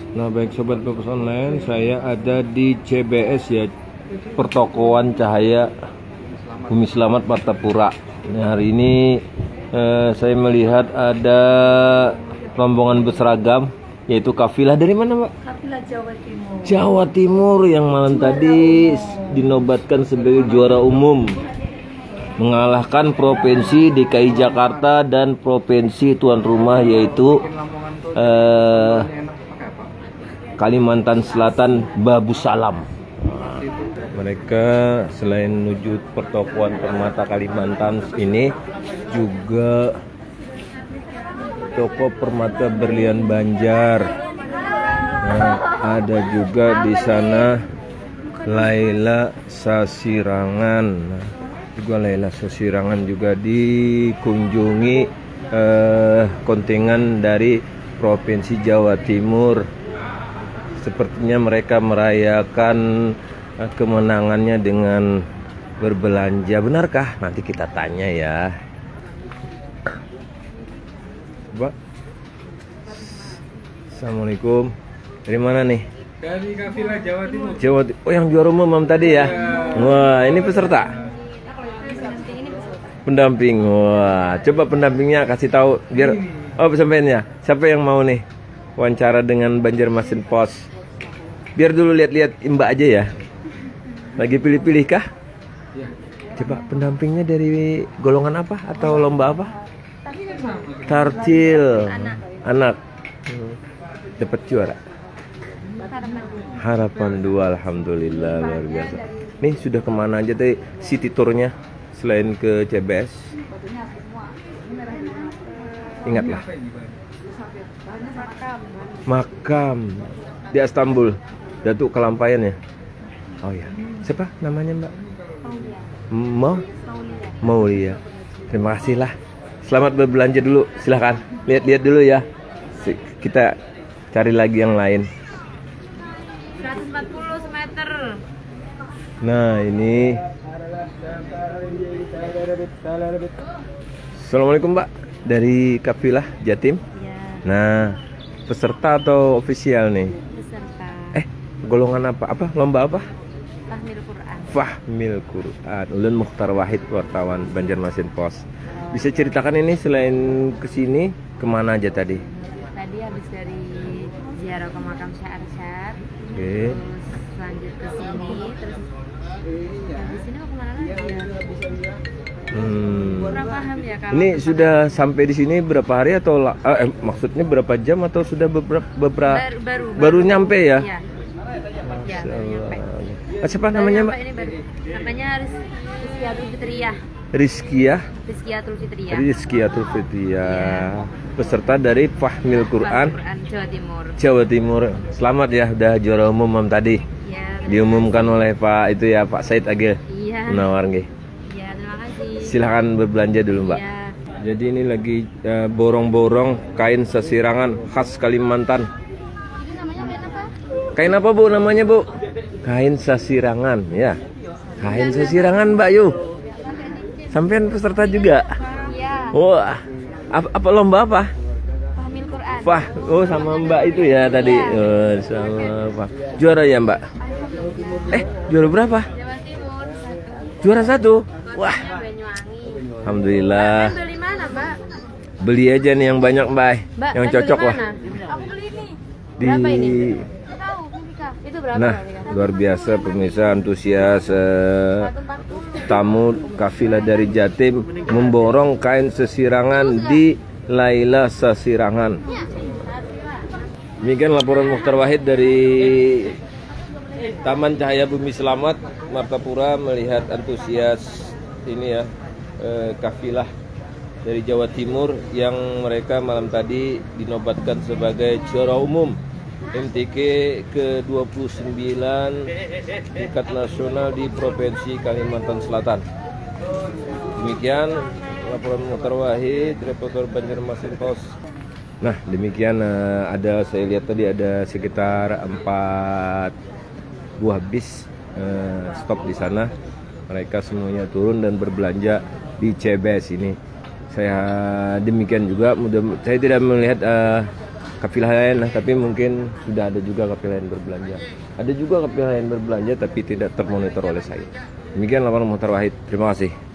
Nah baik sobat Bagus Online, saya ada di CBS ya, Pertokoan Cahaya Bumi Selamat Martapura. Nah, hari ini saya melihat ada rombongan berseragam, yaitu kafilah dari mana Mbak? Kafilah Jawa Timur. Jawa Timur yang malam tadi dinobatkan sebagai juara umum, mengalahkan Provinsi DKI Jakarta dan Provinsi tuan rumah yaitu Kalimantan Selatan Babu Salam. Mereka selain menuju pertokoan Permata Kalimantan ini juga toko Permata Berlian Banjar. Nah, ada juga di sana Laila Sasirangan. Nah, juga Laila Sasirangan juga dikunjungi kontingen dari Provinsi Jawa Timur. Sepertinya mereka merayakan kemenangannya dengan berbelanja. Benarkah? Nanti kita tanya ya. Mbak, Assalamualaikum. Dari mana nih? Dari kafilah Jawa Timur. Oh, yang juara umum tadi ya? Wah, ini peserta? Pendamping. Wah, coba pendampingnya kasih tahu biar. Oh, pesampaiannya. Siapa yang mau nih wawancara dengan Banjarmasin Post? Biar dulu lihat-lihat Mbak aja ya. Lagi pilih-pilih kah? Ya. Coba pendampingnya dari golongan apa atau lomba apa? Tartil. Anak. Dapat juara. Harapan 2, alhamdulillah, luar biasa. Nih sudah kemana aja tadi city tournya selain ke CBS? Ingatlah. Makam di Istanbul. Datuk Kelampayan ya. Oh ya. Siapa namanya Mbak? Maulia. Terima kasih lah. Selamat berbelanja dulu. Silahkan lihat-lihat dulu ya. Kita cari lagi yang lain. 140 semeter. Nah ini. Assalamualaikum Mbak. Dari kafilah Jatim. Ya. Nah, peserta atau ofisial nih? Peserta. Golongan apa? Lomba apa? Fahmil Quran. Fahmil Quran. Ulun Mukhtar Wahid, wartawan Banjarmasin Post. Bisa ceritakan ini selain kesini kemana aja tadi? Tadi habis dari ziarah ke makam Syar-Syar. Oke. Terus lanjut ke sini, terus habis ini mau kemana lagi ya? Kurang paham ya kalau. Ini sudah sampai di sini berapa hari atau maksudnya berapa jam atau sudah baru nyampe ya? Iya. Ya, baru nyampe. Siapa namanya Mbak? Ini baru. Namanya Rizkiatul Fitriyah. Rizkiatul Fitriyah. Peserta dari Fahmil Quran Jawa Timur. Selamat ya, udah juara umum tadi. Ya, diumumkan oleh Pak Said Agil. Iya. Munawar nggih. Iya, terima kasih. Silahkan berbelanja dulu Mbak. Iya. Jadi ini lagi borong-borong kain sasirangan khas Kalimantan. Ini namanya kain apa? Kain apa Bu namanya Bu? Kain sasirangan ya. Kain sasirangan Mbak Yu. Sampean peserta juga? Iya. Wah, apa lomba apa? Fahmil Quran. Sama Mbak itu ya tadi. Iya. Sama Pak. Juara ya Mbak? Juara berapa? Jawa Timur. Juara 1. Wah, Banyuwangi. alhamdulillah. Beli mana, Mbak? Beli aja nih yang banyak Mbak. Yang cocok lah. Aku beli ini. Di Berapa ini? Tahu, Mika. Itu berapa? Nah, luar biasa pemirsa, antusias tamu kafilah dari Jatim memborong kain sasirangan di Laila Sasirangan. Demikian laporan Mukhtar Wahid dari Taman Cahaya Bumi Selamat Martapura, melihat antusias ini ya, kafilah dari Jawa Timur yang mereka malam tadi dinobatkan sebagai juara umum MTQ ke-29 tingkat nasional di Provinsi Kalimantan Selatan. Demikian laporan Mukhtar Wahid, reporter Banjarmasin Post. Nah, demikian saya lihat tadi ada sekitar 4 buah bis stop di sana. Mereka semuanya turun dan berbelanja di CBS ini. Saya demikian juga, saya tidak melihat kafilah lain lah, tapi mungkin sudah ada juga kafilah yang berbelanja. Ada juga kafilah yang berbelanja tapi tidak termonitor oleh saya. Demikian laporan Muhtar Wahid. Terima kasih.